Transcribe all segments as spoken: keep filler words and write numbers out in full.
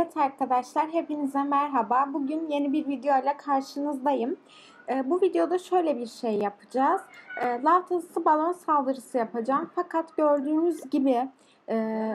Evet arkadaşlar, hepinize merhaba. Bugün yeni bir video ile karşınızdayım. Ee, bu videoda şöyle bir şey yapacağız. Ee, lav tazısı balon saldırısı yapacağım. Fakat gördüğünüz gibi e,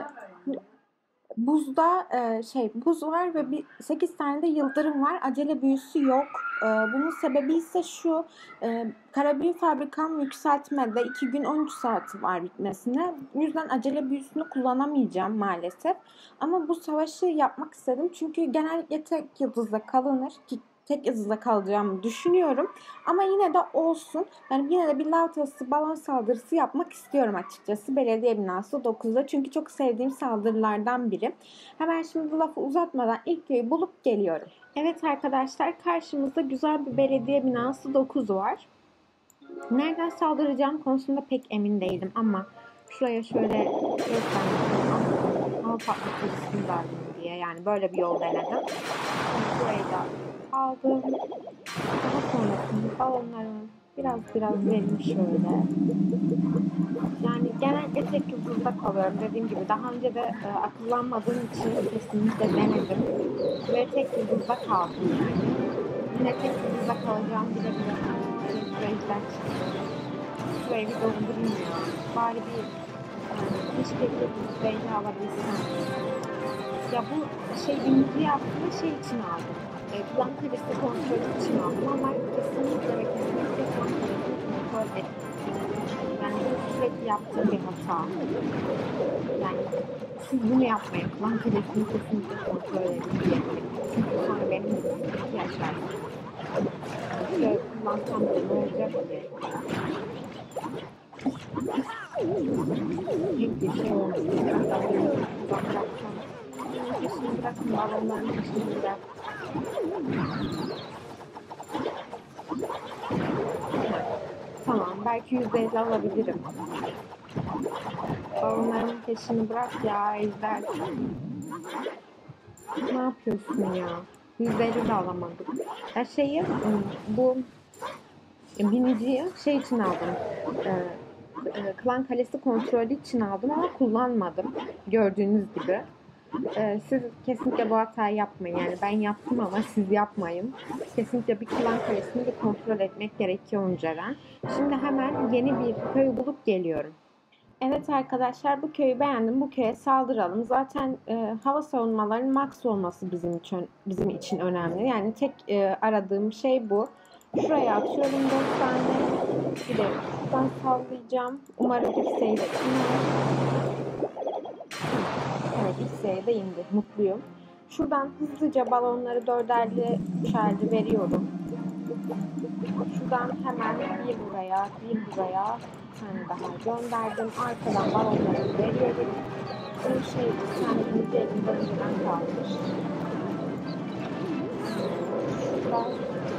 buzda e, şey buz var ve bir, sekiz tane de yıldırım var. Acele büyüsü yok. E, bunun sebebi ise şu. E, kara büyü fabrikam yükseltmede iki gün on üç saati var bitmesine. Bu yüzden acele büyüsünü kullanamayacağım maalesef. Ama bu savaşı yapmak istedim. Çünkü genellikle tek yıldızla kalınır ki tek yıldızla kalacağımı düşünüyorum. Ama yine de olsun. Yani yine de bir lav tazısı balon saldırısı yapmak istiyorum açıkçası. Belediye binası dokuzda. Çünkü çok sevdiğim saldırılardan biri. Hemen şimdi lafı uzatmadan ilk köyü bulup geliyorum. Evet arkadaşlar, karşımızda güzel bir belediye binası dokuz var. Nereden saldıracağım konusunda pek emin değilim ama şuraya şöyle göstermek hava patlatıcısını verdim diye, yani böyle bir yol denedim. Burayı da aldım. Daha sonrasında balonların biraz biraz verim şöyle. Yani genellikle tek yıldızda kalıyorum. Dediğim gibi daha önce de e, akıllanmadığım için kesinlikle denedim. Ve tek yıldızda kaldım yani. Yine tek yıldızda kalacağım bile bile. Şurayıdan çıktım. Şurayı bir doldurayım ya. Bari bir yani, keşke bir yıldızda alabilsem. Ya bu şey ünlü aslında şey için aldım. E, plan kalesi kontrolü için aldım ama kesinlikle ve kesinlikle plan kalesini kontrol ettim. Yani bu sürekli yaptığım bir hata. Yani siz bunu yapmayın. Plan kalesini kesinlikle kontrol edin. Çünkü sonra benim sıkıntı yaşarsın. Şöyle kullansam da ne olacak diye. Tek bir şey olmuş. Peşini bırakın, balonların peşini bırak. Tamam, belki yüzde elli alabilirim. Balonların peşini bırak ya Ejder. Ne yapıyorsun ya? yüzde elli de alamadım. Her şeyi bu biniciyi şey için aldım. Ee, Klan Kalesi kontrolü için aldım ama kullanmadım. Gördüğünüz gibi. Ee, siz kesinlikle bu hatayı yapmayın. Yani ben yaptım ama siz yapmayın. Kesinlikle bir klan kalesini de kontrol etmek gerekiyor önceden. Şimdi hemen yeni bir köy bulup geliyorum. Evet arkadaşlar, bu köyü beğendim. Bu köye saldıralım. Zaten e, hava savunmalarının max olması bizim için bizim için önemli. Yani tek e, aradığım şey bu. Şuraya atıyorum dört tane. Bir de şuradan sallayacağım. Umarım X'e de iner. Evet, X'e de indi. Mutluyum. Şuradan hızlıca balonları dörderli, üçerli veriyorum. Şuradan hemen bir buraya, bir buraya, bir tane daha gönderdim. Arkadan balonları veriyorum. Bu şey, bir tane ince elimde önceden kalmış. Şuradan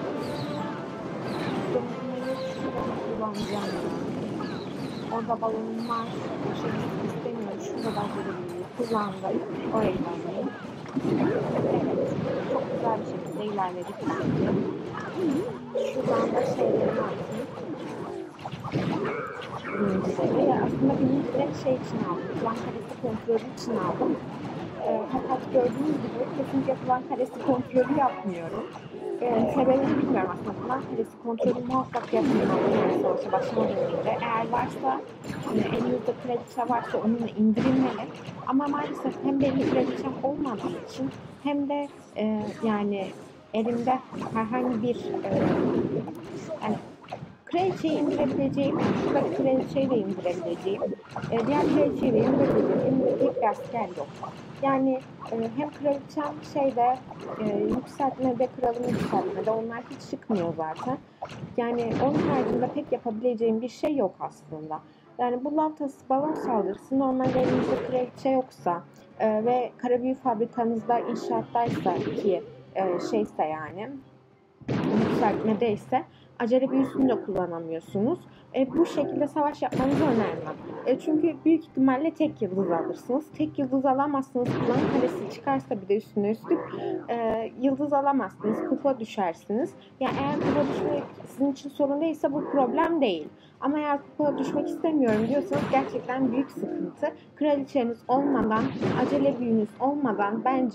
dönmeyi şuradan kullanacağım. Orada balonum var. Bir şey istemiyorum. Şurada da böyle kullandım. Orayı vereyim. Evet. Çok güzel bir şekilde ilerledik bence. Şuradan da şeyleri atayım. Birincileri. Ya aslında birincileri şey için aldım. Plan karesi kontrolü için aldım. E, fakat gördüğünüz gibi kesinlikle plan karesi kontrolü yapmıyorum. E, sebebini bilmiyorum aslında. Plan karesi kontrolü muhakkak yapmıyorum. Yani savaşa başlamadan önce. Eğer varsa, yani elinizde kraliçe varsa onunla indirilmeli. Ama maalesef hem benim kraliçem olmadığı için hem de e, yani elimde herhangi bir e, yani kraliçeyi indirebileceğim, şuradaki kraliçeyi de indirebileceğim, e, diğer kraliçeyi de indirebileceğim, elimde tek bir asker yok. Yani e, hem kraliçem şeyde e, yükseltmede, kralım yükseltmede, onlar hiç çıkmıyor zaten. Yani onun haricinde pek yapabileceğim bir şey yok aslında. Yani bu lav tazısı balon saldırısı normalde elinizde kraliçe yoksa e, ve kara büyü fabrikanızda inşaattaysa ki e, şeyse yani yükseltmedeyse acele büyüsünü de kullanamıyorsunuz. E, bu şekilde savaş yapmanızı önermem. E, çünkü büyük ihtimalle tek yıldız alırsınız. Tek yıldız alamazsınız. Klan kalesi çıkarsa bir de üstüne üstlük e, yıldız alamazsınız. Kupa düşersiniz. Yani eğer kupa düşmek sizin için sorun değilse bu problem değil. Ama eğer kupa düşmek istemiyorum diyorsanız gerçekten büyük sıkıntı. Kraliçeniz olmadan, acele büyünüz olmadan bence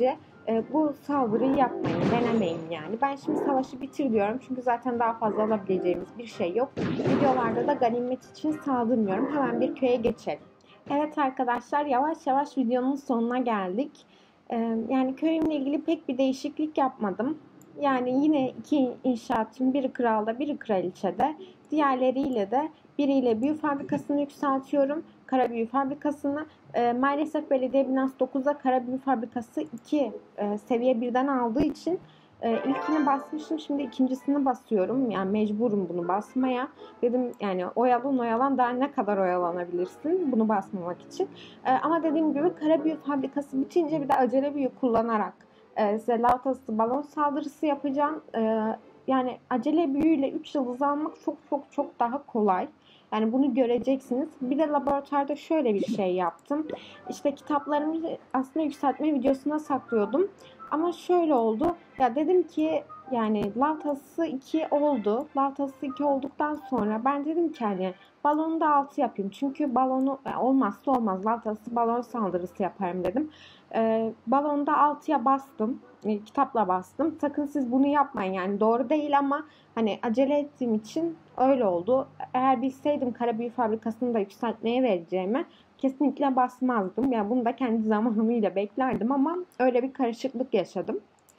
e, bu saldırıyı yapmayın, denemeyin yani. Ben şimdi savaşı bitir diyorum çünkü zaten daha fazla alabileceğimiz bir şey yok. Videolarda da ganimet için saldırmıyorum. Hemen bir köye geçelim. Evet arkadaşlar, yavaş yavaş videonun sonuna geldik. E, yani köyümle ilgili pek bir değişiklik yapmadım. Yani yine iki inşaatçım, biri kralda, biri kraliçede. Diğerleriyle de biriyle büyü fabrikasını yükseltiyorum. Kara büyü fabrikasını. E, maalesef belediye binası dokuzda kara büyü fabrikası iki e, seviye birden aldığı için e, ilkini basmışım. Şimdi ikincisini basıyorum. Yani mecburum bunu basmaya. Dedim yani oyalan oyalan daha ne kadar oyalanabilirsin bunu basmamak için. E, ama dediğim gibi kara büyü fabrikası bitince bir de acele büyü kullanarak e, size lav tası balon saldırısı yapacağım. E, yani acele büyüyle üç yıldız almak çok çok çok daha kolay. Yani bunu göreceksiniz. Bir de laboratuvarda şöyle bir şey yaptım. İşte kitaplarımı aslında yükseltme videosuna saklıyordum. Ama şöyle oldu. Ya dedim ki yani lav tasası iki oldu. Lav tasası iki olduktan sonra ben dedim ki hani balonu da altı yapayım. Çünkü balonu yani olmazsa olmaz. Lav tasası balon saldırısı yaparım dedim. Ee, balonu da altıya bastım. E, kitapla bastım. Sakın siz bunu yapmayın. Yani doğru değil ama hani acele ettiğim için öyle oldu. Eğer bilseydim kara büyü fabrikasını da yükseltmeye vereceğimi kesinlikle basmazdım. Yani bunu da kendi zamanımıyla beklerdim ama öyle bir karışıklık yaşadım.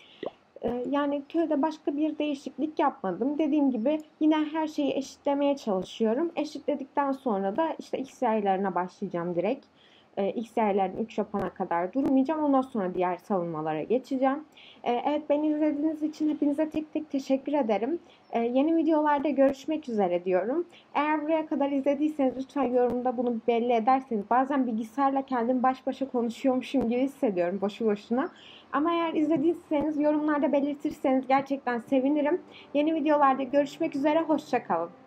Ee, yani köyde başka bir değişiklik yapmadım. Dediğim gibi yine her şeyi eşitlemeye çalışıyorum. Eşitledikten sonra da işte X yaylarına başlayacağım direkt. Ee, X yaylarını üç yapana kadar durmayacağım. Ondan sonra diğer savunmalara geçeceğim. Ee, evet beni izlediğiniz için hepinize tek tek teşekkür ederim. Ee, yeni videolarda görüşmek üzere diyorum. Eğer buraya kadar izlediyseniz lütfen yorumda bunu belli ederseniz. Bazen bilgisayarla kendim baş başa konuşuyormuşum gibi hissediyorum boşu boşuna. Ama eğer izlediyseniz yorumlarda belirtirseniz gerçekten sevinirim. Yeni videolarda görüşmek üzere, hoşça kalın.